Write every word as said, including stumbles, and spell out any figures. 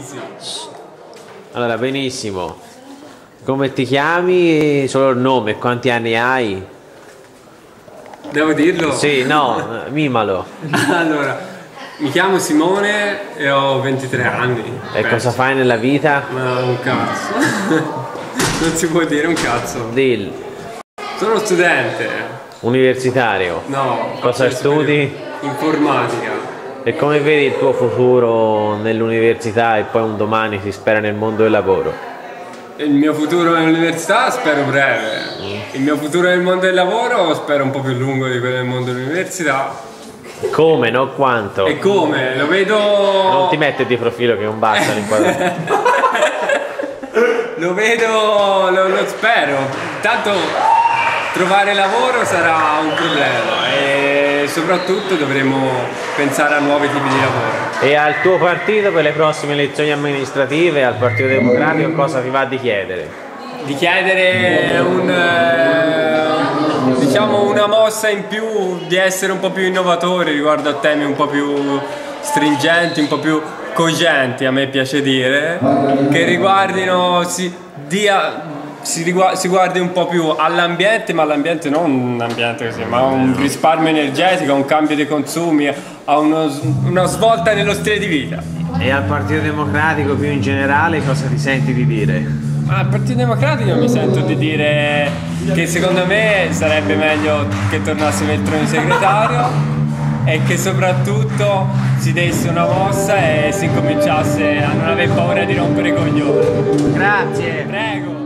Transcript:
sì. Allora, benissimo. Come ti chiami? Solo il nome, quanti anni hai? Devo dirlo? Sì, no, mimalo. Allora, mi chiamo Simone e ho ventitré anni. E Beh, cosa fai nella vita? Ma un cazzo. Non si può dire un cazzo. Dil. Sono studente. Universitario. No. Cosa studi? Informatica. E come vedi il tuo futuro nell'università e poi un domani si spera nel mondo del lavoro? Il mio futuro nell'università spero breve. Il mio futuro nel mondo del lavoro spero un po' più lungo di quello nel mondo dell'università. Come, non quanto? E come? Lo vedo... Non ti metti di profilo che non basta l'inquadratura. Lo vedo, lo, lo spero. Tanto trovare lavoro sarà un problema e soprattutto dovremo pensare a nuovi tipi di lavoro. E al tuo partito per le prossime elezioni amministrative, al Partito Democratico, cosa ti va di chiedere? Di chiedere un, eh, diciamo una mossa in più, di essere un po' più innovatori riguardo a temi un po' più stringenti, un po' più cogenti, a me piace dire, che riguardino, si, dia, si, riguardi, si guardi un po' più all'ambiente, ma all'ambiente non un ambiente così, ma un risparmio energetico, a un cambio dei consumi, a uno, una svolta nello stile di vita. E al Partito Democratico più in generale cosa ti senti di dire? Al Partito Democratico mi sento di dire che secondo me sarebbe meglio che tornasse Veltroni segretario e che soprattutto si desse una mossa e si cominciasse a non aver paura di rompere i coglioni. Grazie! Prego!